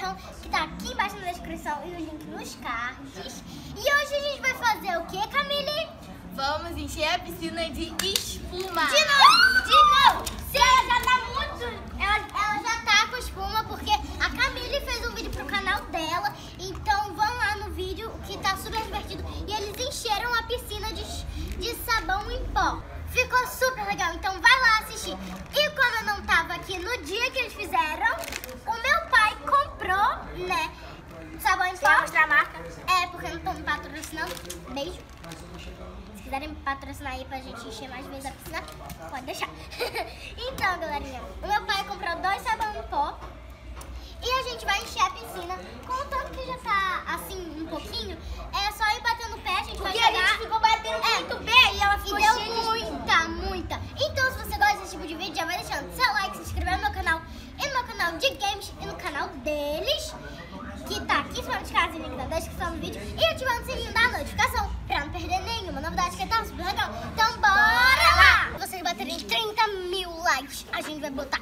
descrição, que tá aqui embaixo na descrição e o link nos cards. E hoje a gente vai fazer o que, Camille? Vamos encher a piscina de espuma. De novo! Se ela já tá muito... Ela já tá com espuma porque a Camille fez um vídeo pro canal dela. Então vão lá no vídeo que tá super divertido. E eles encheram a piscina de sabão em pó. Ficou super legal, então vai lá assistir. E como eu não tava aqui no dia que eles fizeram, o meu pai comprou, né, sabão em pó. Vai mostrar a marca? É, porque eu não tô me patrocinando. Beijo. Se quiserem me patrocinar aí pra gente encher mais vezes a piscina, pode deixar. Então, galerinha, o meu pai comprou 2 sabão em pó. E a gente vai encher a piscina. Com o tanto que já tá assim, um pouquinho, é só ir batendo o pé, a gente vai chegar. Porque a gente ficou batendo muito bem e ela ficou deu cheia de muita. Então, se você gosta desse tipo de vídeo, já vai deixando seu like, se inscrever no meu canal e no meu canal de games e no canal deles, que tá aqui em cima de casa, link na descrição do vídeo, e ativando o sininho da notificação pra não perder nenhuma novidade, que tá super legal. Então, bora lá! Se vocês baterem 30 mil likes, a gente vai botar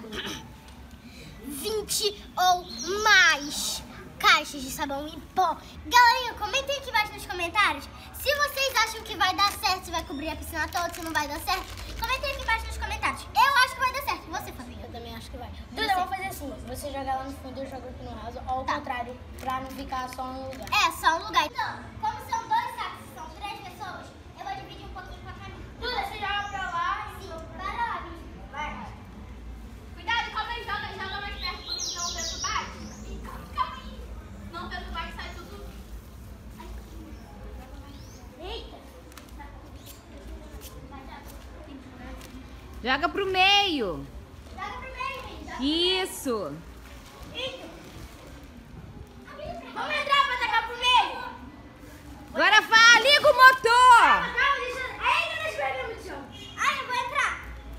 20 ou mais caixas de sabão em pó. Galerinha, comentem aqui embaixo nos comentários se vocês acham que vai dar certo, se vai cobrir a piscina toda, se não vai dar certo. Comentem aqui embaixo nos comentários. Eu acho que vai dar certo. E você, Fabinho? Eu também acho que vai. Duda, vamos fazer assim. Você joga lá no fundo e eu jogo aqui no raso. Ou ao contrário, pra não ficar só um lugar. É, só um lugar. Então, como são 2 sacos e são 3 pessoas, eu vou dividir um pouquinho com a Camila. Duda, você joga pra lá e... Sim, para lá, bicho. Vai. Cuidado, como ele joga mais perto, porque senão o peso bate. Calma aí. Não, o peso bate e sai tudo. Eita. Joga pro meio. Joga primeiro, gente. Isso. Eita. Vamos entrar pra atacar pro meio. Agora vá, liga o motor. Calma, deixa... Ainda deixa eu ver no chão. Ai, eu vou entrar.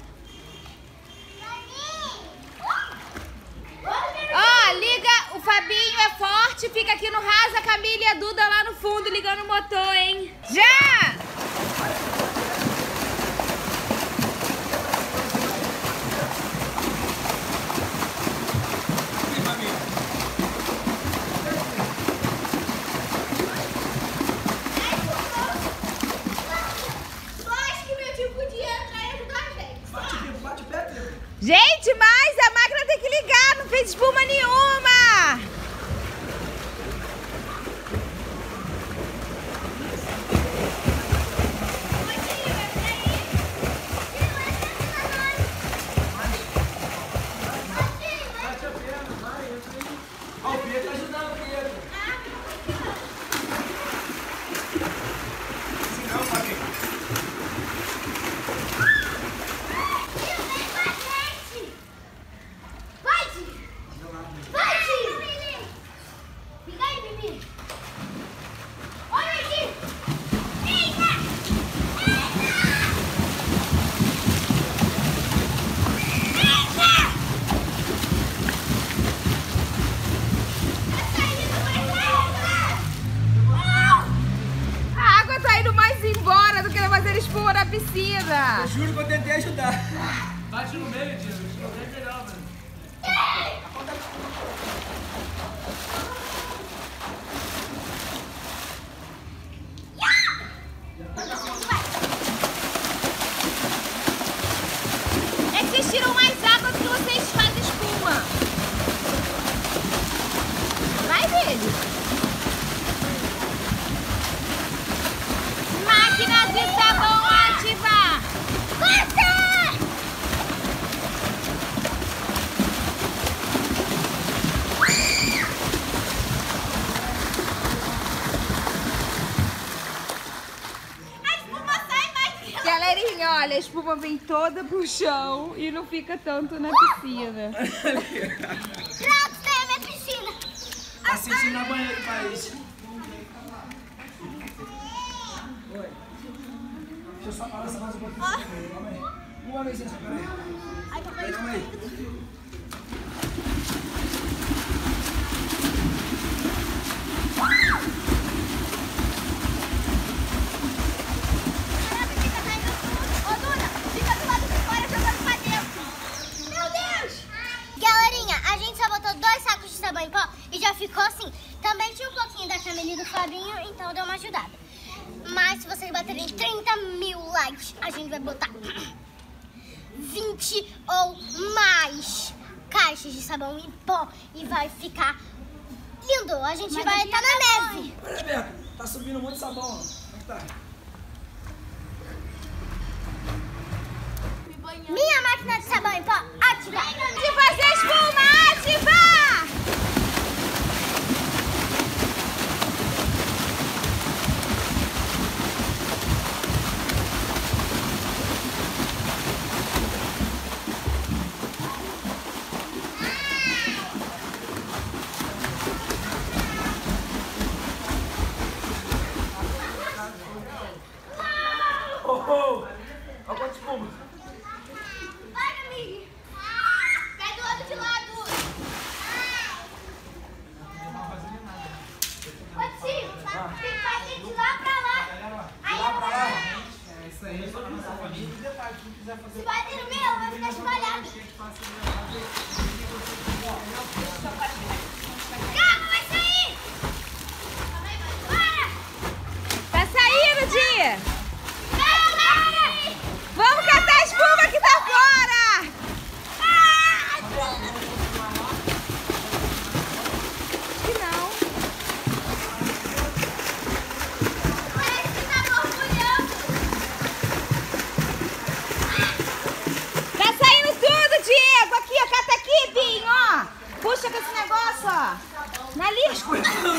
Ó, liga, o Fabinho é forte, fica aqui no raso, a Camila e a Duda lá no fundo ligando o motor, hein? Já! Gente, mas a máquina tem que ligar, não fez espuma nenhuma. A água tá indo mais embora do que fazer espuma na piscina. Eu juro que eu tentei ajudar. Bate no meio, tio. No meio é melhor, mano. É que vocês tiram mais água do que vocês fazem espuma. Vai, dele. Máquina de sabão ativar. Corta! Galerinha, olha, a espuma vem toda pro chão e não fica tanto na piscina. Pronto, tem a minha piscina. Assistindo na banheira do país. Oi. Deixa eu só falar essa coisa um pouquinho. Calma aí. Uma vez só, peraí. Ai, papai. Calma aí. Ô, Duda, fica do lado de fora jogando pra dentro. Meu Deus! Galerinha, a A gente só botou 2 sacos de sabão em pó e já ficou assim. Também tinha um pouquinho da Camila e do Fabinho, então deu uma ajudada. Mas se vocês baterem 30 mil likes, a gente vai botar 20 ou mais caixas de sabão em pó e vai ficar lindo. A gente vai estar na neve. Olha, Beto, tá subindo muito sabão. Ó. Como é que tá? Minha máquina de sabão em pó ativa. De fazer espuma, ativar! Olha quanto espuma. Vai, Camille. Pega o outro de lado. Ô, tio, tem que fazer de lá pra lá. Aí Lá pra lá. É isso aí, só pra nossa família. E detalhe, quem quiser fazer se bater no meu, vai ficar espalhado. Calma, vai sair. Para. Tá saindo, Dia! Para. Vamos catar a espuma que tá fora! Acho que não. Parece que tá borbulhando. Tá saindo tudo, Diego! Aqui, ó, cata aqui, Binho, ó! Puxa com esse negócio, ó! Na lista!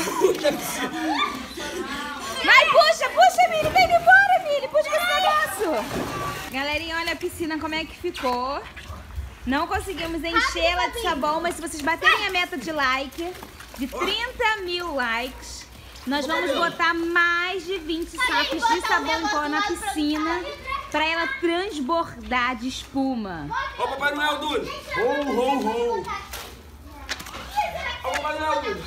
Vai, puxa, Mili! Vem embora, Mili! Puxa com esse negócio! Galerinha, olha a piscina como é que ficou. Não conseguimos enchê-la de sabão, mas se vocês baterem a meta de like, de 30 mil likes, nós vamos botar mais de 20 sacos de sabão em pó na piscina pra ela transbordar de espuma. Ó, Papai Noel, Dudu. Ho, ho, ho. Ó, Papai Noel, Dudu.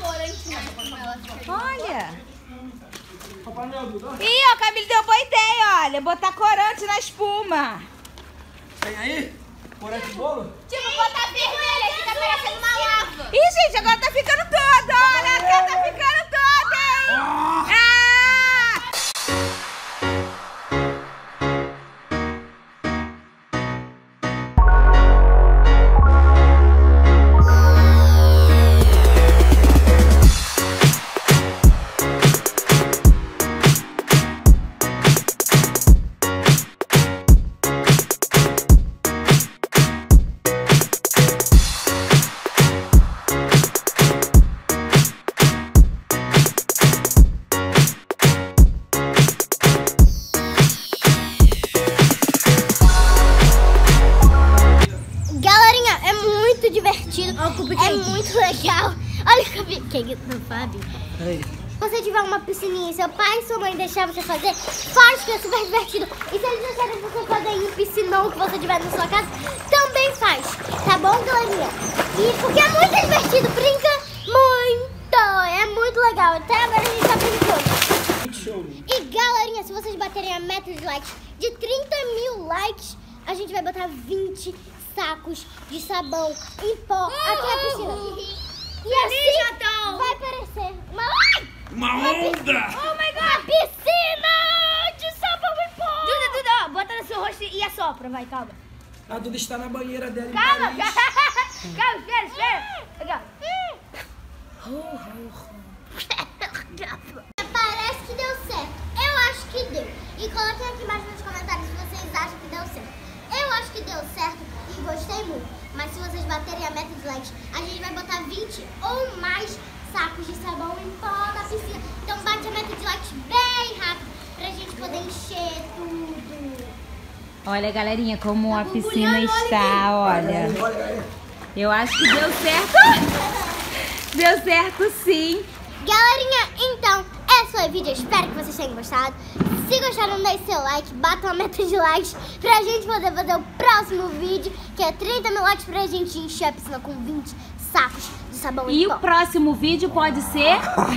Olha! Papai Noel, Dudu. Ih, ó, a Camille deu boa ideia, olha. Botar corante na espuma. Tem aí? Corante de bolo? Tipo, botar vermelha, que tá parecendo uma lava. Ih, gente, agora tá ficando todo. Olha, a cara tá ficando toda, hein? Ah! Galerinha, é muito divertido. É muito legal. Olha o cupcake do Fábio. Aí. Se você tiver uma piscininha e seu pai e sua mãe deixar você fazer, faz, que é super divertido. E se eles deixarem você fazer em um piscinão que você tiver na sua casa, também faz. Tá bom, galerinha? E porque é muito divertido, brinca muito. É muito legal. Até agora a gente tá brincando. Show. E galerinha, se vocês baterem a meta de likes de 30 mil likes, a gente vai botar 20 sacos de sabão em pó aqui na piscina. E assim vai parecer Uma onda! Oh my God! Uma piscina de sabão em pó! Duda, bota no seu rosto e assopra, vai, calma. A Duda está na banheira dela em Calma, Paris. calma, espera. Aqui, Parece que deu certo. Eu acho que deu. E coloquem aqui embaixo nos comentários se vocês acham que deu certo. Eu acho que deu certo e gostei muito. Mas se vocês baterem a meta de likes, a gente vai botar 20 ou mais sacos de sabão em pó na piscina. Então bate a meta de likes bem rápido pra gente poder encher tudo. Olha, galerinha, como a piscina está, olha. Olha aí. Eu acho que deu certo. Deu certo, sim. Galerinha, então, esse foi o vídeo. Eu espero que vocês tenham gostado. Se gostaram, deixe seu like, batam a meta de likes pra gente poder fazer o próximo vídeo, que é 30 mil likes pra gente encher a piscina com 20 sacos de sabão em E pó. o próximo vídeo pode ser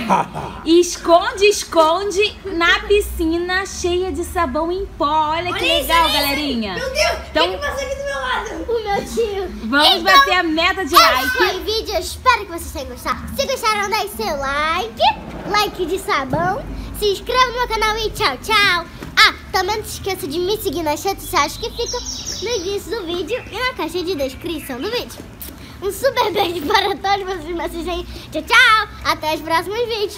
esconde na piscina cheia de sabão em pó. Olha que legal, galerinha. Meu Deus, Então, quem que passou aqui do meu lado? O meu Vamos bater a meta de like. Esse foi o vídeo, eu espero que vocês tenham gostado. Se gostaram, deixe seu like de sabão. Se inscreva no meu canal e tchau, tchau. Ah, também não se esqueça de me seguir nas redes sociais que ficam no início do vídeo e na caixa de descrição do vídeo. Um super beijo para todos vocês que me assistem. Tchau, tchau. Até os próximos vídeos.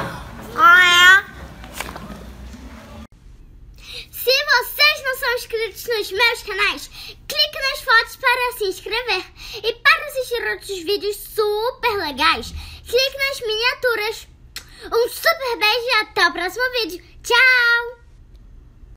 Se vocês não são inscritos nos meus canais, clique nas fotos para se inscrever. E para assistir outros vídeos super legais, clique nas miniaturas. Um super beijo e até o próximo vídeo. Tchau!